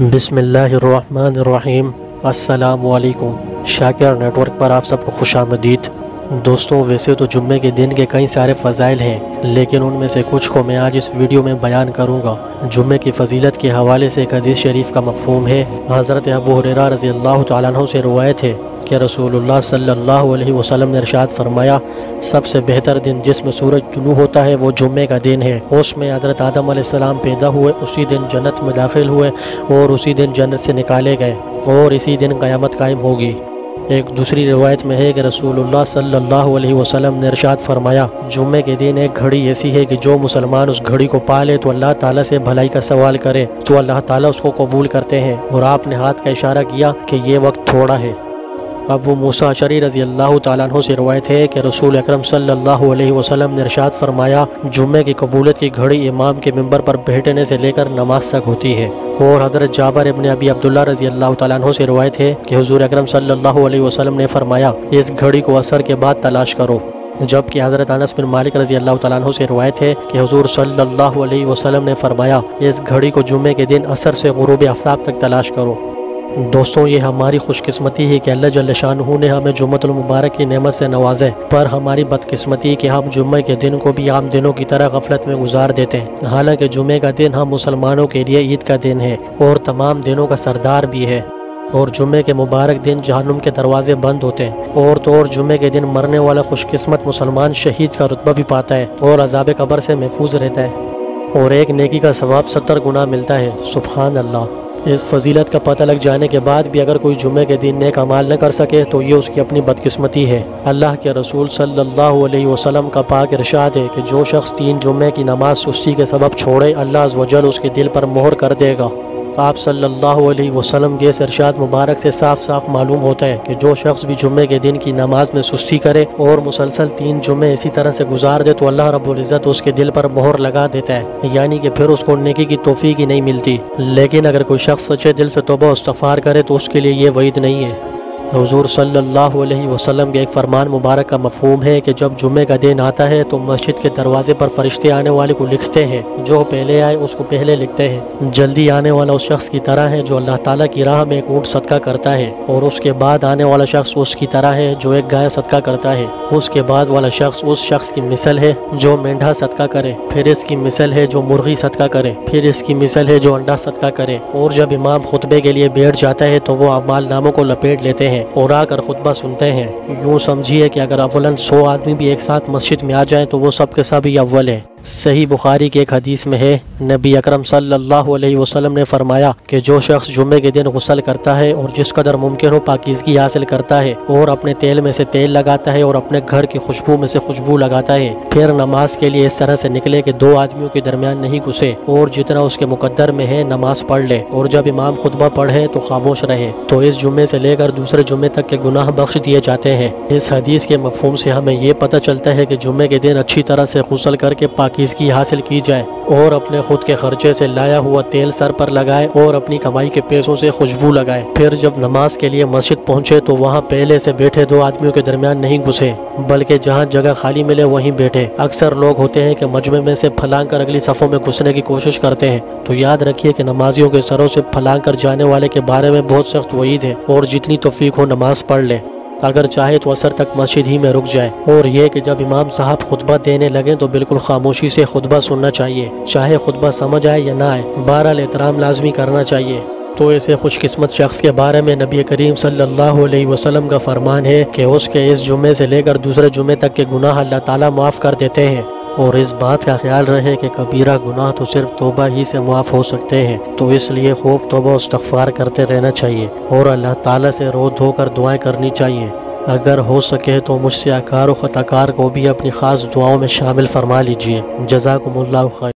بسم اللہ الرحمن الرحیم۔ السلام علیکم۔ شاکر نیٹ ورک پر آپ سب کو خوش آمدید۔ دوستوں، ویسے تو جمعے کے دن کے کئی سارے فضائل ہیں، لیکن ان میں سے کچھ کو میں آج اس ویڈیو میں بیان کروں گا۔ جمعے کی فضیلت کے حوالے سے ایک حدیث شریف کا مفہوم ہے۔ حضرت ابو ہریرہ رضی اللہ تعالیٰ عنہ سے روایت ہے کہ رسول اللہ صلی اللہ علیہ وسلم نے ارشاد فرمایا، سب سے بہتر دن جس میں سورج طلوع ہوتا ہے وہ جمعے کا دن ہے۔ اس میں حضرت آدم علیہ السلام پیدا ہوئے، اسی دن جنت میں داخل ہوئے اور اسی دن جنت سے نکالے گئے، اور اسی دن قیامت قائم ہوگی۔ ایک دوسری روایت میں ہے کہ رسول اللہ صلی اللہ علیہ وسلم نے ارشاد فرمایا، جمعے کے دن ایک گھڑی ایسی ہے کہ جو مسلمان اس گھڑی کو پا لے تو اللہ تعالیٰ سے بھلائی کا سوال کرے تو اللہ تعالیٰ اس کو قبول کرتے ہیں، اور آپ نے ہاتھ کا اشارہ کیا کہ یہ وقت تھوڑا ہے۔ ابو موسیٰ اشعری رضی اللہ تعالیٰ عنہ سے روایت ہے کہ رسول اکرم صلی اللہ علیہ وسلم نے ارشاد فرمایا، جمعے کی قبولیت کی گھڑی امام کے منبر پر بیٹھنے سے لے کر نماز تک ہوتی ہے۔ اور حضرت جابر ابن ابی عبداللہ رضی اللہ تعالیٰ عنہ سے روایت ہے کہ حضور اکرم صلی اللہ علیہ وسلم نے فرمایا، اس گھڑی کو عصر کے بعد تلاش کرو۔ جبکہ حضرت انس بن مالک رضی اللہ تعالیٰ عنہ سے روایت ہے کہ حضور صلی اللہ علیہ وسلم نے فرمایا، اس گھڑی کو جمعے کے دن عصر سے غروب آفتاب تک تلاش کرو۔ دوستوں، یہ ہماری خوش قسمتی ہے کہ اللہ جل شانہ نے ہمیں جمعۃ المبارک کی نعمت سے نوازے، پر ہماری بدقسمتی کہ ہم جمعے کے دن کو بھی عام دنوں کی طرح غفلت میں گزار دیتے ہیں، حالانکہ جمعے کا دن ہم مسلمانوں کے لیے عید کا دن ہے اور تمام دنوں کا سردار بھی ہے، اور جمعے کے مبارک دن جہنم کے دروازے بند ہوتے ہیں، اور تو اور جمعے کے دن مرنے والا خوش قسمت مسلمان شہید کا رتبہ بھی پاتا ہے اور عذاب قبر سے محفوظ رہتا ہے، اور ایک نیکی کا ثواب 70 گنا ملتا ہے۔ سبحان اللہ۔ اس فضیلت کا پتہ لگ جانے کے بعد بھی اگر کوئی جمعے کے دن نیک اعمال نہ کر سکے تو یہ اس کی اپنی بدقسمتی ہے۔ اللہ کے رسول صلی اللہ علیہ وسلم کا پاک ارشاد ہے کہ جو شخص 3 جمعے کی نماز سستی کے سبب چھوڑے، اللہ عز و جل اس کے دل پر مہر کر دے گا۔ آپ صلی اللہ علیہ وسلم کے اس ارشاد مبارک سے صاف صاف معلوم ہوتا ہے کہ جو شخص بھی جمعے کے دن کی نماز میں سستی کرے اور مسلسل 3 جمعے اسی طرح سے گزار دے تو اللہ رب العزت اس کے دل پر مہر لگا دیتا ہے، یعنی کہ پھر اس کو نیکی کی توفیق ہی نہیں ملتی۔ لیکن اگر کوئی شخص سچے دل سے توبہ و استغفار کرے تو اس کے لیے یہ وعید نہیں ہے۔ حضور صلی اللہ علیہ وسلم کے ایک فرمان مبارک کا مفہوم ہے کہ جب جمعے کا دن آتا ہے تو مسجد کے دروازے پر فرشتے آنے والے کو لکھتے ہیں، جو پہلے آئے اس کو پہلے لکھتے ہیں۔ جلدی آنے والا اس شخص کی طرح ہے جو اللہ تعالیٰ کی راہ میں ایک اونٹ صدقہ کرتا ہے، اور اس کے بعد آنے والا شخص اس کی طرح ہے جو ایک گائے صدقہ کرتا ہے۔ اس کے بعد والا شخص اس شخص کی مثل ہے جو مینڈھا صدقہ کرے، پھر اس کی مثل ہے جو مرغی صدقہ کرے، پھر اس کی مثل ہے جو انڈا صدقہ کرے۔ اور جب امام خطبے کے لیے بیٹھ جاتا ہے تو وہ اعمال ناموں کو لپیٹ لیتے ہیں اور آ کر خطبہ سنتے ہیں۔ یوں سمجھیے کہ اگر اولاً 100 آدمی بھی ایک ساتھ مسجد میں آ جائیں تو وہ سب کے سب ہی اول ہیں۔ صحیح بخاری کی ایک حدیث میں ہے، نبی اکرم صلی اللہ علیہ وسلم نے فرمایا کہ جو شخص جمعے کے دن غسل کرتا ہے اور جس قدر ممکن ہو پاکیزگی حاصل کرتا ہے، اور اپنے تیل میں سے تیل لگاتا ہے اور اپنے گھر کی خوشبو میں سے خوشبو لگاتا ہے، پھر نماز کے لیے اس طرح سے نکلے کہ 2 آدمیوں کے درمیان نہیں گھسے، اور جتنا اس کے مقدر میں ہے نماز پڑھ لے، اور جب امام خطبہ پڑھے تو خاموش رہے، تو اس جمعے سے لے کر دوسرے جمعے تک کے گناہ بخش دیے جاتے ہیں۔ اس حدیث کے مفہوم سے ہمیں یہ پتہ چلتا ہے کہ جمعے کے دن اچھی طرح سے غسل کر کے پاکیزگی حاصل کی جائے، اور اپنے خود کے خرچے سے لایا ہوا تیل سر پر لگائے اور اپنی کمائی کے پیسوں سے خوشبو لگائے، پھر جب نماز کے لیے مسجد پہنچے تو وہاں پہلے سے بیٹھے 2 آدمیوں کے درمیان نہیں گھسے، بلکہ جہاں جگہ خالی ملے وہیں بیٹھے۔ اکثر لوگ ہوتے ہیں کہ مجمع میں سے پھلانگ کر اگلی صفوں میں گھسنے کی کوشش کرتے ہیں، تو یاد رکھیے کہ نمازیوں کے سروں سے پھلانگ کر جانے والے کے بارے میں بہت سخت وعید ہے، اور جتنی توفیق ہو نماز پڑھ لے، اگر چاہے تو عصر تک مسجد ہی میں رک جائے۔ اور یہ کہ جب امام صاحب خطبہ دینے لگیں تو بالکل خاموشی سے خطبہ سننا چاہیے، چاہے خطبہ سمجھ آئے یا نہ آئے، بہرحال احترام لازمی کرنا چاہیے۔ تو ایسے خوش قسمت شخص کے بارے میں نبی کریم صلی اللہ علیہ وسلم کا فرمان ہے کہ اس کے اس جمعے سے لے کر دوسرے جمعے تک کے گناہ اللہ تعالیٰ معاف کر دیتے ہیں، اور اس بات کا خیال رہے کہ کبیرہ گناہ تو صرف توبہ ہی سے معاف ہو سکتے ہیں، تو اس لیے خوب توبہ و استغفار کرتے رہنا چاہیے اور اللہ تعالیٰ سے رو دھو کر دعائیں کرنی چاہیے۔ اگر ہو سکے تو مجھ سے اکار و خطاکار کو بھی اپنی خاص دعاؤں میں شامل فرما لیجیے۔ جزاکم اللہ خیر۔